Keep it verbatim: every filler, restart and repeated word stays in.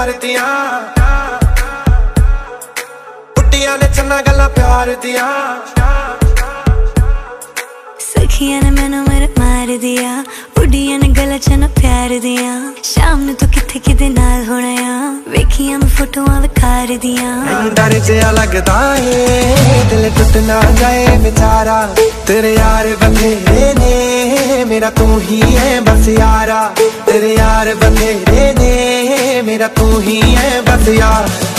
यार दिया कुटिया ने चन्ना गल्ला प्यार दिया सखिया ने मैनू मेरे मार दिया उड़िया ने गला चन्ना प्यार दिया शाम नू तू किथे किदे नाल होना आ वेखिया मैं फोटोआं विखार दिया डर जिहा लगदा है दिल टुट ना जाए बेचारा तेरे यार बंधेरे ने मेरा तू ही है बस यारा तेरे यार बंधेरे ने मेरा तू ही है बस यार